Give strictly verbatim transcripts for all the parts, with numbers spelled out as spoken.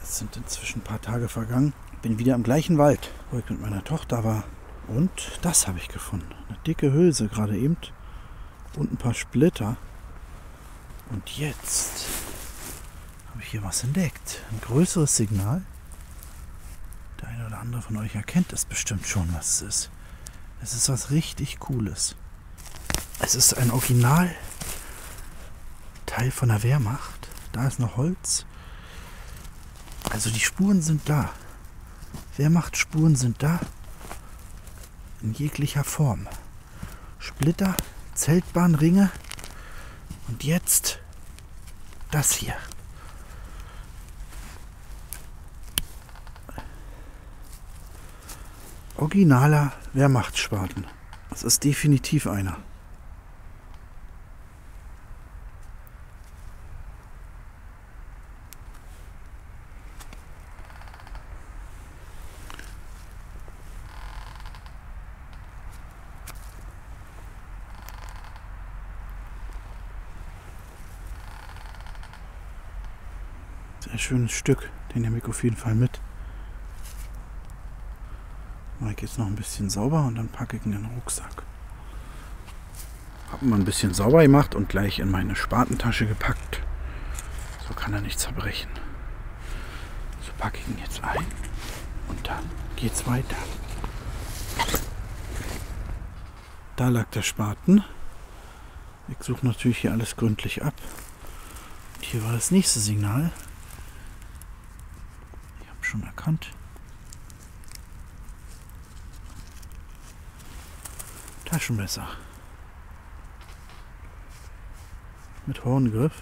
Es sind inzwischen ein paar Tage vergangen. Bin wieder im gleichen Wald, wo ich mit meiner Tochter war. Und das habe ich gefunden. Eine dicke Hülse gerade eben. Und ein paar Splitter. Und jetzt habe ich hier was entdeckt. Ein größeres Signal. Der eine oder andere von euch erkennt es bestimmt schon, was es ist. Es ist was richtig Cooles. Es ist ein Originalteil von der Wehrmacht. Da ist noch Holz. Also die Spuren sind da. Wehrmachtspuren sind da. In jeglicher Form. Splitter, Zeltbahnringe. Und jetzt das hier. Originaler Wehrmachtsspaten. Das ist definitiv einer. Sehr schönes Stück. Den nehme ich auf jeden Fall mit. Mache ich jetzt noch ein bisschen sauber und dann packe ich in den Rucksack. Habe mal ein bisschen sauber gemacht und gleich in meine Spatentasche gepackt. So kann er nicht zerbrechen. So packe ich ihn jetzt ein und dann geht's weiter. Da lag der Spaten. Ich suche natürlich hier alles gründlich ab. Und hier war das nächste Signal. Ich habe schon erkannt. Taschenmesser. Mit Horngriff.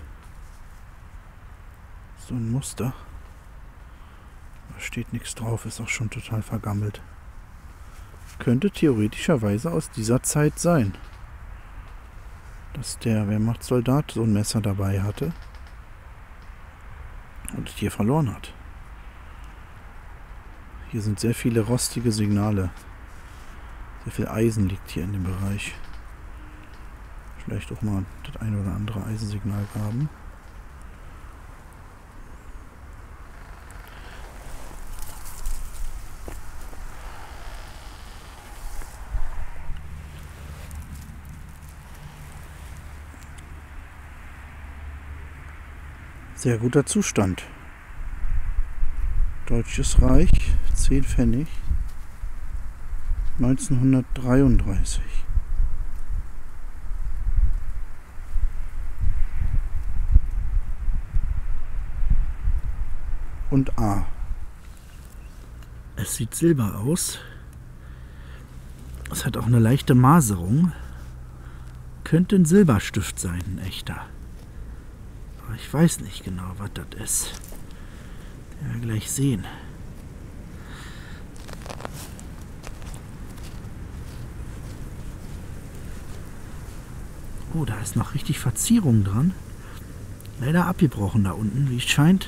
So ein Muster. Da steht nichts drauf, ist auch schon total vergammelt. Könnte theoretischerweise aus dieser Zeit sein, dass der Wehrmachtssoldat so ein Messer dabei hatte und es hier verloren hat. Hier sind sehr viele rostige Signale. Sehr viel Eisen liegt hier in dem Bereich. Vielleicht auch mal das eine oder andere Eisensignal graben. Sehr guter Zustand. Deutsches Reich, zehn Pfennig. neunzehnhundertdreiunddreißig. Und A. Es sieht silber aus. Es hat auch eine leichte Maserung. Könnte ein Silberstift sein, ein echter. Aber ich weiß nicht genau, was das ist. Ja, gleich sehen. Oh, da ist noch richtig Verzierung dran. Leider abgebrochen da unten, wie es scheint.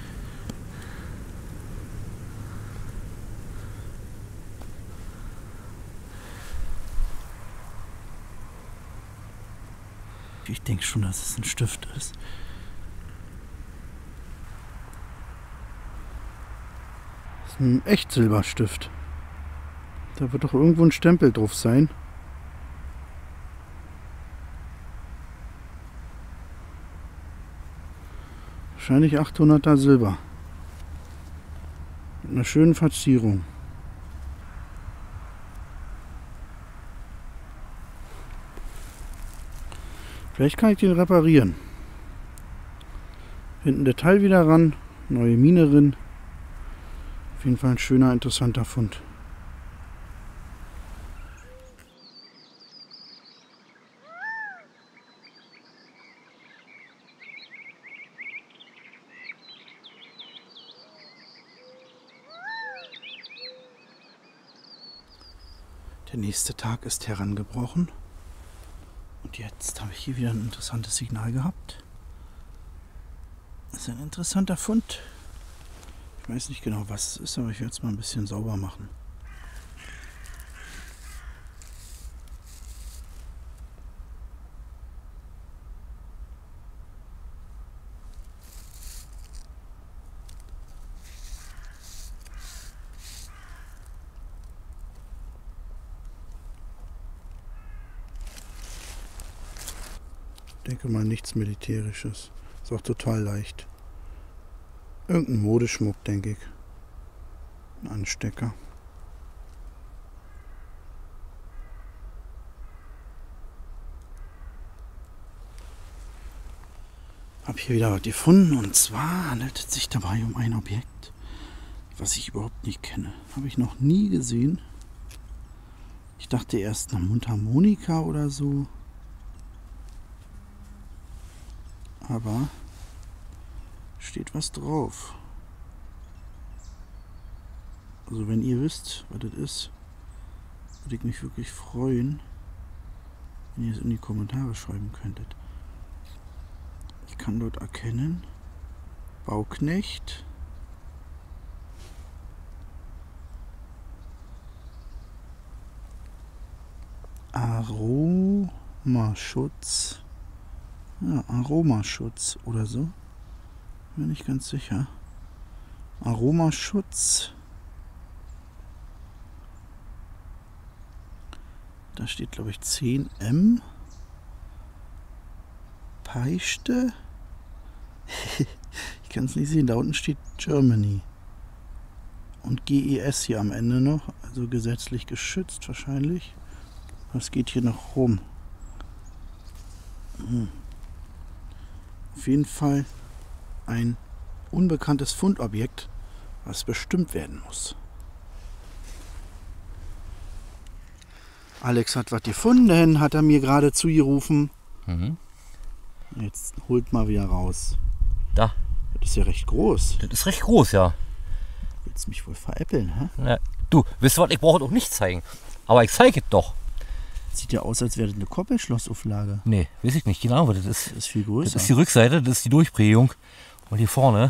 Ich denke schon, dass es ein Stift ist. Das ist ein Echtsilberstift. Da wird doch irgendwo ein Stempel drauf sein. Wahrscheinlich achthunderter Silber. Mit einer schönen Verzierung. Vielleicht kann ich den reparieren. Hinten der Teil wieder ran, neue Mine drin. Auf jeden Fall ein schöner, interessanter Fund. Der nächste Tag ist herangebrochen. Und jetzt habe ich hier wieder ein interessantes Signal gehabt. Das ist ein interessanter Fund. Ich weiß nicht genau, was es ist, aber ich werde es mal ein bisschen sauber machen. denke mal nichts Militärisches. Ist auch total leicht. Irgendein Modeschmuck, denke ich. Ein Anstecker. Habe hier wieder was gefunden und zwar handelt es sich dabei um ein Objekt, was ich überhaupt nicht kenne. Habe ich noch nie gesehen. Ich dachte erst eine Mundharmonika oder so. Aber steht was drauf. Also wenn ihr wisst, was das ist, würde ich mich wirklich freuen, wenn ihr es in die Kommentare schreiben könntet. Ich kann dort erkennen, Bauknecht, Aromaschutz, ja, Aromaschutz oder so, bin ich ganz sicher. Aromaschutz, da steht glaube ich zehn M, Peischte. Ich kann es nicht sehen, da unten steht Germany und G E S hier am Ende noch, also gesetzlich geschützt wahrscheinlich. Was geht hier noch rum? Hm. Auf jeden Fall ein unbekanntes Fundobjekt, was bestimmt werden muss. Alex hat was gefunden, hat er mir gerade zugerufen. Mhm. Jetzt holt mal wieder raus. Da. Das ist ja recht groß. Das ist recht groß, ja. Willst du mich wohl veräppeln, hä? Ja. Du, wisst ihr was, ich brauche doch nicht zeigen. Aber ich zeige es doch. Sieht ja aus, als wäre das eine Koppelschlossauflage. Nee, weiß ich nicht genau, was das ist. Das ist viel größer. Das ist die Rückseite, das ist die Durchprägung. Und hier vorne,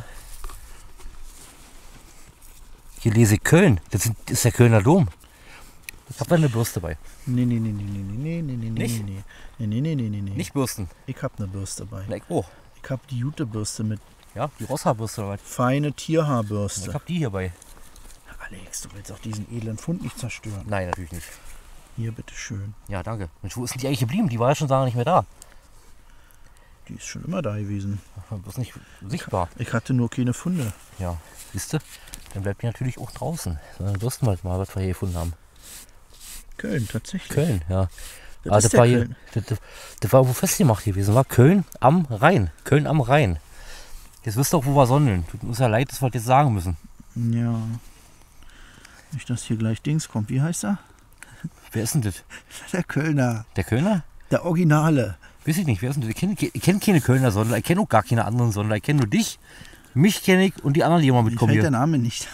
hier lese ich Köln. Das, sind, das ist der Kölner Dom. Ich habe da eine Bürste bei. Nee, nee, nee, nee, nee, nee, nee, nee, Nicht? nee, nee, nee, nee, nee, nee, nee. Nicht Bürsten. Ich hab eine Bürste bei. Na, ich auch. Ich hab die Jutebürste mit Ja, die Rosshaarbürste oder was? feine Tierhaarbürste. Ich habe die hier bei. Alex, du willst auch diesen edlen Fund nicht zerstören. Nein, natürlich nicht. Hier, bitteschön. Ja, danke. Mensch, wo ist denn die eigentlich geblieben? Die war ja schon lange nicht mehr da. Die ist schon immer da gewesen. Das ist nicht sichtbar. Ich hatte nur keine Funde. Ja, siehst du? Dann bleibt die natürlich auch draußen. Dann wüssten wir halt mal, was wir hier gefunden haben. Köln, tatsächlich. Köln, ja. Das Ah, ist das, der war hier, Köln. das, das, das war wo festgemacht gewesen, war Köln am Rhein. Köln am Rhein. Jetzt wisst ihr auch, wo wir sondeln. Tut uns ja leid, dass wir das jetzt sagen müssen. Ja. Nicht, dass hier gleich Dings kommt. Wie heißt er? Wer ist denn das? Der Kölner. Der Kölner? Der Originale. Weiß ich nicht, wer ist denn das? Ich kenne, ich kenne keine Kölner Sondler, ich kenne auch gar keine anderen Sondler. Ich kenne nur dich, mich kenne ich und die anderen, die immer Mir mitkommen fällt hier. der Name nicht.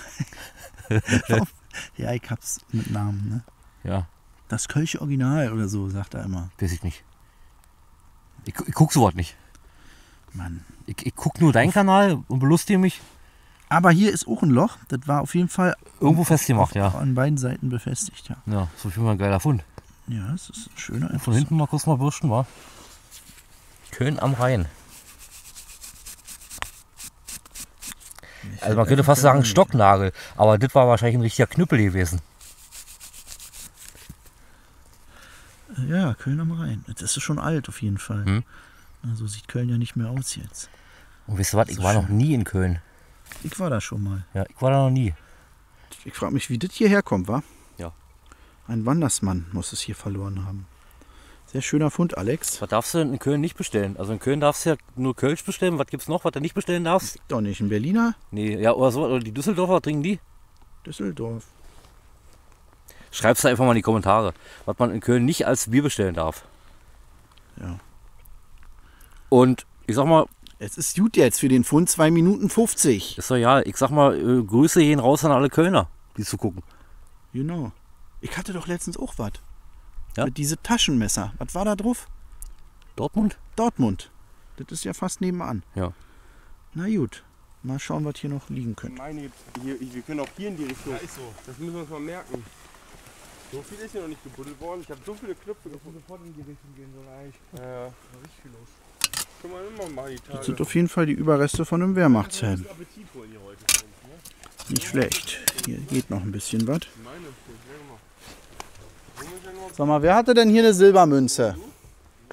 Ja, ich hab's mit Namen, ne? Ja, Das Kölsche Original oder so, sagt er immer. weiß ich nicht. Ich, ich guck sowas nicht. Mann. Ich, ich guck nur deinen Kanal und belustige mich. Aber hier ist auch ein Loch. Das war auf jeden Fall Irgendwo festgemacht, ja. an beiden Seiten befestigt, ja. Ja, so viel mal ein geiler Fund. Ja, es ist ein schöner. Von hinten mal kurz mal bürsten, war. Köln am Rhein. Also man könnte fast sagen Stocknagel, aber das war wahrscheinlich ein richtiger Knüppel gewesen. Ja, Köln am Rhein. Das ist schon alt auf jeden Fall. Hm. So sieht Köln ja nicht mehr aus jetzt. Und wisst ihr was, Das ich ist war noch schön. nie in Köln. Ich war da schon mal. Ja, ich war da noch nie. Ich frage mich, wie das hierher kommt, wa? Ja. Ein Wandersmann muss es hier verloren haben. Sehr schöner Fund, Alex. Was darfst du denn in Köln nicht bestellen? Also in Köln darfst du ja nur Kölsch bestellen. Was gibt's noch, was du nicht bestellen darfst? Doch nicht ein Berliner. Nee, ja, oder so. Oder die Düsseldorfer, trinken die? Düsseldorf. Schreib's da einfach mal in die Kommentare, was man in Köln nicht als Bier bestellen darf. Ja. Und ich sag mal, Es ist gut jetzt für den Fund zwei Minuten fünfzig. ist doch ja, ich sag mal, äh, Grüße gehen raus an alle Kölner, die zu gucken. Genau. Ich hatte doch letztens auch was. Ja? Mit diese Taschenmesser. Was war da drauf? Dortmund? Dortmund. Das ist ja fast nebenan. Ja. Na gut. Mal schauen, was hier noch liegen könnte. Meine, hier, wir können auch hier in die Richtung. Ja, ist so. Das müssen wir uns mal merken. So viel ist hier noch nicht gebuddelt worden. Ich habe so viele Knöpfe gefunden. Sofort in die Richtung gehen soll eigentlich. Ja, ja. Richtig viel los. Können wir immer mal die Tage. Das sind auf jeden Fall die Überreste von einem Wehrmachtshelm. Appetit holen hier heute für uns, ne? Nicht schlecht. Hier geht noch ein bisschen was. Meine, Sag mal, wer hatte denn hier eine Silbermünze?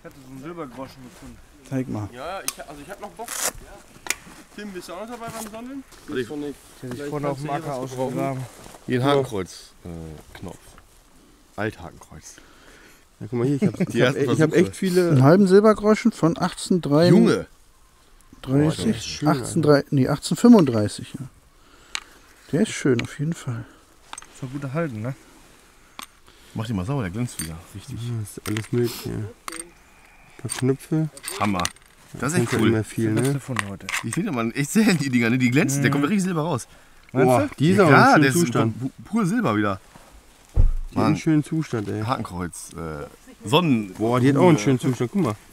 Ich hatte so einen Silbergroschen gefunden. Zeig mal. Ja, ich, also ich hab noch Bock. Tim, bist du auch noch dabei beim Sondeln? Also ich nicht. hätte ich Vielleicht vorne auf kannst dem du hier Acker was gebrauchen. ausgegraben. Hier ein Hakenkreuz-Knopf. Althakenkreuz. Ja, guck mal hier, ich habe Die ich hab, ersten ich hab Versuche. echt viele. Einen halben Silbergroschen von achtzehnhundertdreißig. Junge! dreißig, Oh, der ist schön, achtzehnhundertdreißig, nee, achtzehnhundertfünfunddreißig. Ja. Der ist schön, auf jeden Fall. Das war gut erhalten, ne? Mach die mal sauber, der glänzt wieder. Richtig. Das ist alles mögliche. Ein paar Knöpfe. Hammer. Das ist echt Nicht cool. mehr viel, Beste ne? von heute. Die findet man echt selten, die Dinger, ne? Die glänzen, der kommt richtig Silber raus. Boah, die ist Ja, aber klar, im der schönen ist Zustand. pu- pur Silber wieder. Die hat einen Mann. schönen Zustand, ey. Hakenkreuz. Äh, Sonnen. Boah, die hat auch einen schönen Zustand. Guck mal.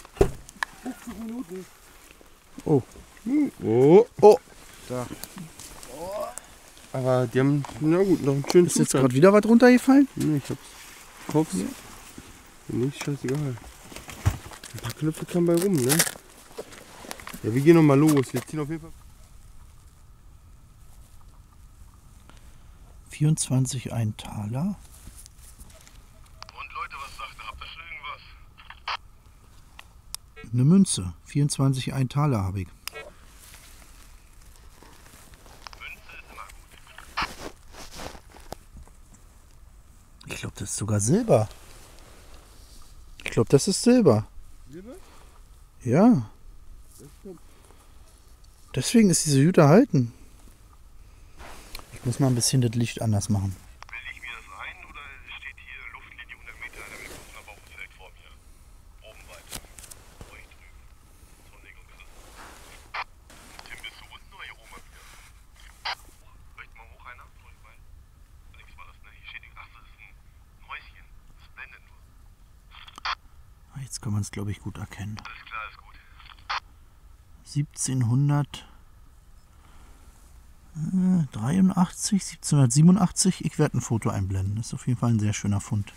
Oh. Oh. Oh. Da. Aber die haben, na gut, noch einen schönen Ist jetzt Zustand. gerade wieder was runtergefallen? Nee, ich hab's. Kopf. Ja. Nicht scheißegal. Ein paar Knöpfe kamen bei rum, ne? Ja, wir gehen noch mal los. Wir ziehen auf jeden Fall. vierundzwanzig ein Taler. Und Leute, was sagt ihr? Habt ihr schon irgendwas? Eine Münze. vierundzwanzig ein Taler habe ich. Ich glaube, das ist sogar Silber. Ich glaube, das ist Silber. Silber? Ja. Deswegen ist diese Jute erhalten. Ich muss mal ein bisschen das Licht anders machen. Bilde ich mir das ein oder steht hier Luftlinie hundert Meter in einem großen Bauchfeld vor mir? Oben weiter. Ruhig drüben. Sonnig und gelassen. Tim, bist du unten oder hier oben mal wieder? Vielleicht mal hoch einer? Ruhig mal. Links war das, ne? Hier steht, ach, das ist ein Häuschen. Das blendet nur. Jetzt kann man es, glaube ich, gut erkennen. Alles klar, ist gut. siebzehnhundertdreiundachtzig, siebzehnhundertsiebenundachtzig. Ich werde ein Foto einblenden. Das ist auf jeden Fall ein sehr schöner Fund.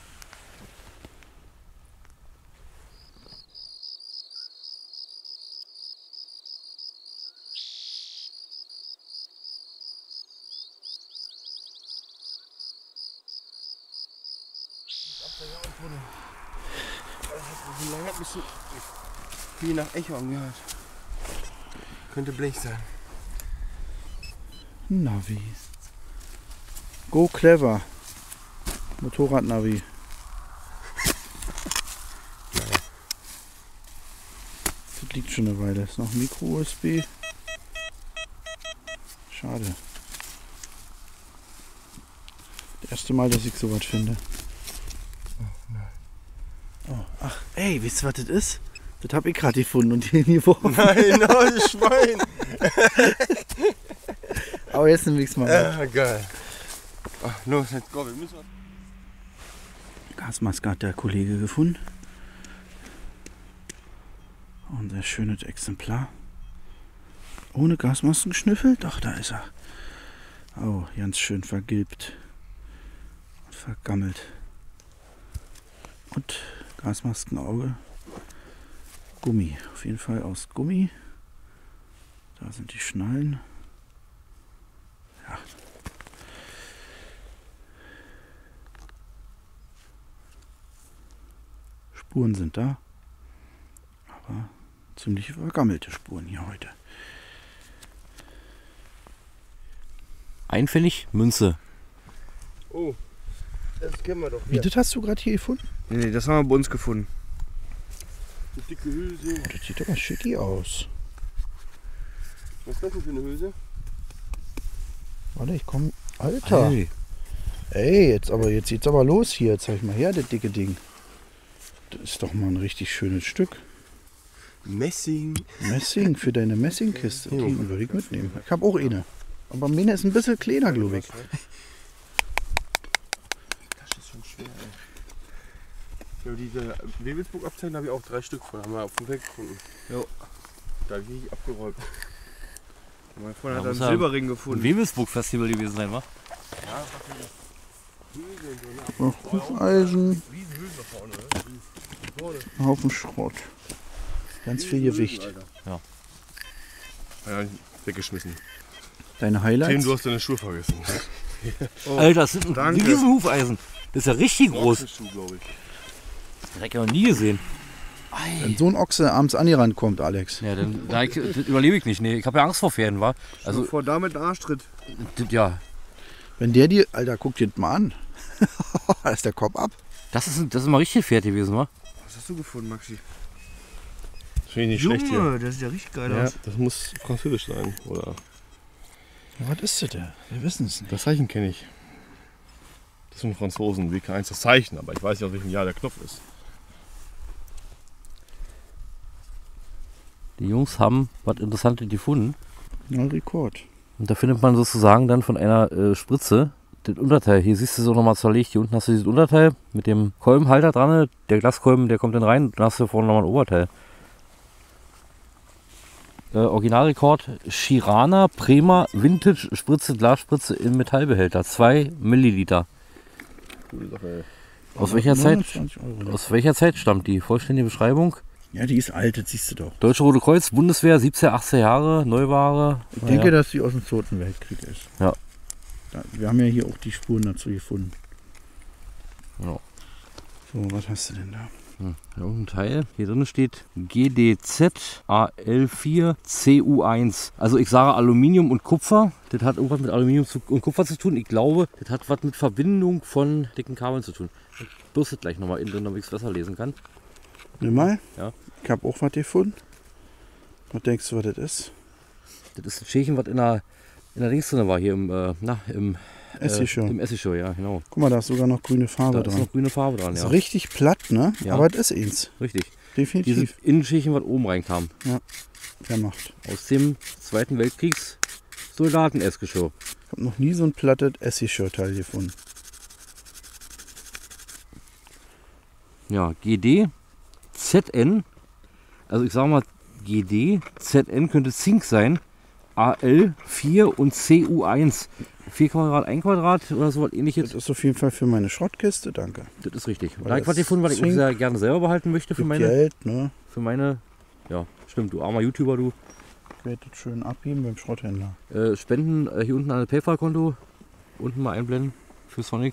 Lange ein bisschen viel nach Echo angehört. Könnte Blech sein. Navi. Go clever. Motorradnavi. Das liegt schon eine Weile. Ist noch Micro-U S B. Schade. Das erste Mal, dass ich sowas finde. Oh, ach, ey, wisst ihr, was das ist? Das habe ich gerade gefunden und hier geworfen. Nein, oh, das Schwein! Aber jetzt nehme ich es mal mit. Ja, geil. Ach, los, let's go. Wir müssen. Gasmaske hat der Kollege gefunden. Und ein sehr schönes Exemplar. Ohne Gasmasken geschnüffelt? Ach, da ist er. Oh, ganz schön vergilbt. Und vergammelt. Und Gasmaskenauge. Gummi. Auf jeden Fall aus Gummi. Da sind die Schnallen. Ja. Spuren sind da. Aber ziemlich vergammelte Spuren hier heute. Einfällig, Münze. Oh, das kennen wir doch. Wie, das hast du gerade hier gefunden? Nee, nee, das haben wir bei uns gefunden. Eine dicke Hülse. Oh, das sieht aber schicki aus. Was ist das denn für eine Hülse? Warte, ich komm. Alter. Hey. Ey, jetzt aber jetzt geht's aber los hier. Zeig mal her, das dicke Ding. Das ist doch mal ein richtig schönes Stück. Messing. Messing für deine Messingkiste. Die würde ich mitnehmen. Ich habe auch eine. Aber meine ist ein bisschen kleiner, glaube ich. Das ist schon schwer, ey. Ja, diese Wewelsburg-Abzeichen habe ich auch drei Stück von. Haben wir auf dem Weg gefunden. Jo. Da habe ich abgeräumt. Mein Freund Da hat einen muss er Silberring Ein gefunden. Wewelsburg-Festival gewesen sein, wa? Noch Hufeisen. Ein Haufen Schrott. Ganz viel Gewicht. Ja, weggeschmissen. Deine Tim, Highlights? du hast deine Schuhe vergessen. Oh, Alter, das sind ein danke. riesen Hufeisen. Das ist ja richtig groß. Schuh, glaube ich. Direkt noch nie gesehen. Wenn so ein Ochse abends an die Rand kommt, Alex. Ja, dann da ich, das überlebe ich nicht. Nee, ich habe ja Angst vor Pferden, wa? Also Also, vor damit einen Arschtritt. das, ja, Wenn der dir, Alter, guck dir das mal an. Da ist der Kopf ab. das ist, das ist mal richtig Pferd gewesen, wa? Was hast du gefunden, Maxi? Das finde ich nicht schlecht hier. Junge, das sieht ja richtig geil Ja, aus. das muss französisch sein. Oder Ja, was ist das denn? Wir wissen es nicht. das Zeichen kenne ich. Das sind Franzosen, W K eins das Zeichen, aber ich weiß nicht, aus welchem Jahr der Knopf ist. Die Jungs haben was Interessantes gefunden. Ja, Rekord. Und da findet man sozusagen dann von einer äh, Spritze das Unterteil. Hier siehst du es auch nochmal zerlegt. Hier unten hast du dieses Unterteil mit dem Kolbenhalter dran. Der Glaskolben, der kommt dann rein. Dann hast du vorne nochmal ein Oberteil. Äh, Originalrekord Chirana Prema Vintage Spritze, Glasspritze im Metallbehälter. zwei Milliliter. Gute Sache, ey. Aus welcher Zeit? neunundzwanzig Euro. Aus welcher Zeit stammt die? Vollständige Beschreibung. Ja, die ist alt, das siehst du doch. Deutsche Rote Kreuz, Bundeswehr, siebzehn, achtzehn Jahre, Neuware. Ich Naja. denke, dass die aus dem Zweiten Weltkrieg ist. Ja. Da, wir haben ja hier auch die Spuren dazu gefunden. Ja. So, was hast du denn da? Hm, irgendein Teil. Hier drin steht G D Z A L vier C U eins. Also ich sage Aluminium und Kupfer. Das hat irgendwas mit Aluminium zu- und Kupfer zu tun. Ich glaube, das hat was mit Verbindung von dicken Kabeln zu tun. Ich bürste gleich nochmal innen drin, damit ich es besser lesen kann. Nimm mal. Ja. Ich habe auch was gefunden. Was denkst du, was das ist? Das ist ein Schälchen, was in der, in der Dings drin war. Hier im, äh, na, im Essigshow. Äh, Im Essigshow, ja, genau. Guck mal, da ist sogar noch grüne Farbe Da ist dran. noch grüne Farbe dran, Das ja. ist richtig platt, ne? Ja. Aber das ist eins. Richtig. Definitiv. Dieses Innenschälchen, was oben reinkam. Der macht. Aus dem Zweiten Weltkriegs Soldaten-Essigshow. Ich habe noch nie so ein plattes Essigshow-Teil gefunden. Ja, G D, Z N, also ich sage mal G D, Z N könnte Zink sein, A L vier und C U eins. vier Quadrat, ein Quadrat oder so was ähnliches. Das ist auf jeden Fall für meine Schrottkiste, danke. Das ist richtig. Weil Da habe ich das was gefunden, was ich auch Zink sehr gerne selber behalten möchte für Gibt meine, Geld, ne? für meine, ja, stimmt, du armer YouTuber, du. Ich werde das schön abheben beim Schrotthändler. Äh, Spenden äh, hier unten an das PayPal-Konto, unten mal einblenden für Sonic.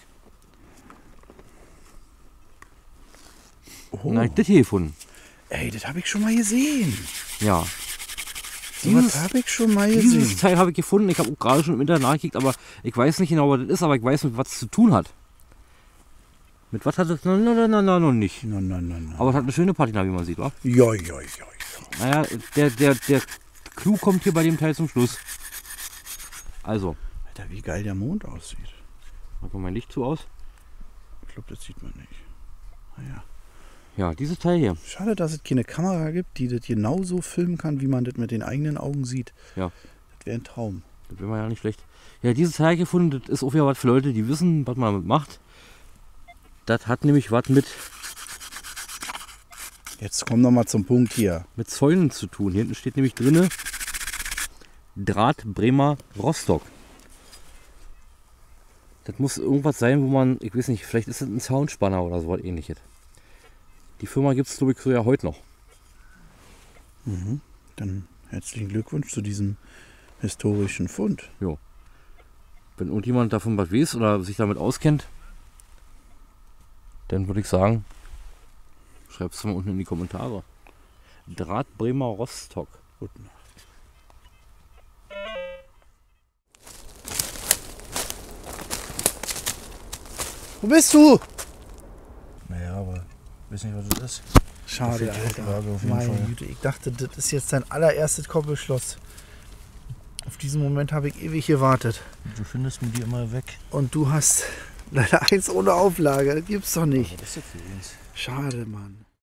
Oh. Und dann habe ich das hier gefunden. Ey, das habe ich schon mal gesehen. Ja. So Dieses- was habe ich schon mal Dieses gesehen. Teil habe ich gefunden. Ich habe auch gerade schon im Internet nachgekickt, aber ich weiß nicht genau, was das ist, aber ich weiß, mit was es zu tun hat. Mit was hat es? Nein, nein, nein, nein, noch nicht. Nein, nein, nein, nein. Aber es hat eine schöne Patina, wie man sieht, wa? Ja, ja, ja, ja. Naja, der, der, der Clou kommt hier bei dem Teil zum Schluss. Also, Alter, wie geil der Mond aussieht. mach mal mein Licht zu aus. Ich glaube, das sieht man nicht. Naja. Ja, dieses Teil hier. Schade, dass es keine Kamera gibt, die das genauso filmen kann, wie man das mit den eigenen Augen sieht. Ja. Das wäre ein Traum. Das wäre mal ja nicht schlecht. Ja, dieses Teil gefunden, das ist auch wieder was für Leute, die wissen, was man damit macht. Das hat nämlich was mit, Jetzt komm noch mal zum Punkt hier. mit Zäunen zu tun. Hier hinten steht nämlich drinne Draht Bremer Rostock. Das muss irgendwas sein, wo man, ich weiß nicht, vielleicht ist es ein Soundspanner oder so was ähnliches. Die Firma gibt es, glaube ich, so ja heute noch. Mhm. Dann herzlichen Glückwunsch zu diesem historischen Fund. Wenn irgendjemand davon was weiß oder sich damit auskennt, dann würde ich sagen, schreibt es mal unten in die Kommentare. Draht Bremer Rostock. Gute Nacht. Wo bist du? Naja, aber ich weiß nicht, was das ist. Schade, Auf jeden Alter. Fall, auf jeden Meine Fall. Güte, ich dachte, das ist jetzt dein allererstes Koppelschloss. Auf diesen Moment habe ich ewig gewartet. Du findest mir die immer weg. Und du hast leider eins ohne Auflage. Das gibt's doch nicht. Was ist das für uns? Schade, Mann.